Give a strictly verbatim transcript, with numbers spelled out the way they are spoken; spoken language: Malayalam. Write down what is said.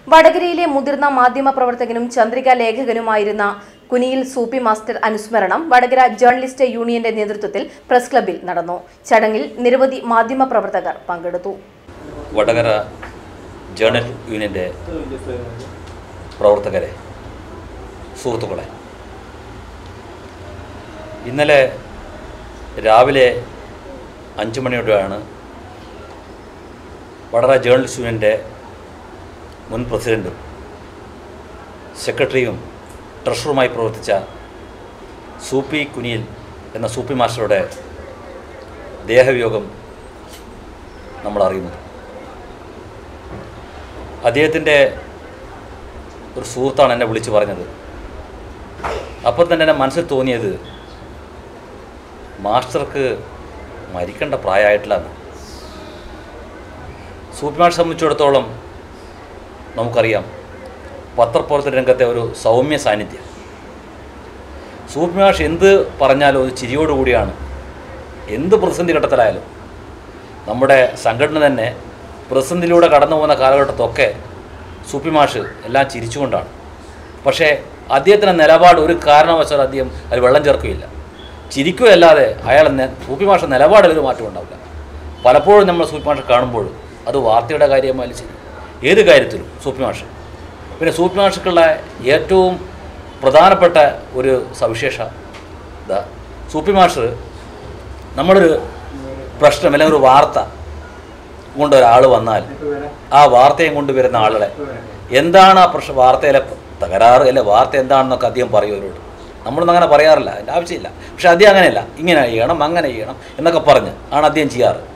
വടകരയിലെ മുതിർന്ന മാധ്യമപ്രവർത്തകനും ചന്ദ്രിക ലേഖകനുമായിരുന്ന കുനിയിൽ സൂപ്പി മാസ്റ്റർ അനുസ്മരണം വടകര ജേർണലിസ്റ്റ് യൂണിയന്റെ നേതൃത്വത്തിൽ പ്രസ് ക്ലബ്ബിൽ നടന്നു. ചടങ്ങിൽ നിരവധി മാധ്യമപ്രവർത്തകർ പങ്കെടുത്തു. വടകര ജേർണൽ യൂണിയന്റെ പ്രവർത്തകരെ, സുഹൃത്തുക്കളെ, ഇന്നലെ രാവിലെ അഞ്ചു മണിയോടെയാണ് വടകര ജേർണലിസ്റ്റ് യൂണിയന്റെ മുൻ പ്രസിഡന്റും സെക്രട്ടറിയും ട്രഷററുമായി പ്രവർത്തിച്ച സൂപ്പി കുനിയിൽ എന്ന സൂപ്പി മാസ്റ്ററുടെ ദേഹവിയോഗം നമ്മൾ അറിയുന്നത്. അദ്ദേഹത്തിൻ്റെ ഒരു സുഹൃത്താണ് എന്നെ വിളിച്ച് പറഞ്ഞത്. അപ്പോൾ തന്നെ എൻ്റെ മനസ്സിൽ തോന്നിയത്, മാസ്റ്റർക്ക് മരിക്കേണ്ട പ്രായമായിട്ടില്ലെന്ന്. സൂപ്പി മാസ്റ്ററെ സംബന്ധിച്ചിടത്തോളം നമുക്കറിയാം, പത്രപ്രവർത്തന രംഗത്തെ ഒരു സൗമ്യ സാന്നിധ്യം. സൂപ്പി മാഷ് എന്ത് പറഞ്ഞാലും ഒരു ചിരിയോടുകൂടിയാണ്. എന്ത് പ്രതിസന്ധി ഘട്ടത്തിലായാലും, നമ്മുടെ സംഘടന തന്നെ പ്രതിസന്ധിയിലൂടെ കടന്നു പോകുന്ന കാലഘട്ടത്തൊക്കെ സൂപ്പി മാഷ് എല്ലാം ചിരിച്ചുകൊണ്ടാണ്. പക്ഷേ അദ്ദേഹത്തിൻ്റെ നിലപാട് ഒരു കാരണവശാലും അദ്ദേഹം അതിൽ വെള്ളം ചേർക്കുകയില്ല, ചിരിക്കുകയല്ലാതെ അയാൾ സൂപ്പി മാഷ നിലപാടിൽ ഒരു മാറ്റം ഉണ്ടാവില്ല. പലപ്പോഴും നമ്മൾ സൂപ്പി മാഷെ കാണുമ്പോൾ, അത് വാർത്തയുടെ കാര്യമായാലും ശരി, ഏത് കാര്യത്തിലും സൂപ്പി മാഷ്. പിന്നെ സൂപ്പി മാഷക്കുള്ള ഏറ്റവും പ്രധാനപ്പെട്ട ഒരു സവിശേഷത, സൂപ്പി മാഷ് നമ്മളൊരു പ്രശ്നം അല്ലെങ്കിൽ ഒരു വാർത്ത കൊണ്ട് ഒരാൾ വന്നാൽ ആ വാർത്തയും കൊണ്ടുവരുന്ന ആളുടെ എന്താണ് ആ പ്രശ്നം, വാർത്തയിലെ തകരാറ് അല്ലെ വാർത്ത എന്താണെന്നൊക്കെ അദ്ദേഹം പറയും അവരോട്. നമ്മളൊന്നും അങ്ങനെ പറയാറില്ല, അതിൻ്റെ ആവശ്യമില്ല. പക്ഷേ അദ്ദേഹം അങ്ങനെയല്ല, ഇങ്ങനെ ചെയ്യണം അങ്ങനെ ചെയ്യണം എന്നൊക്കെ പറഞ്ഞ് ആണ് അദ്ദേഹം ചെയ്യാറ്.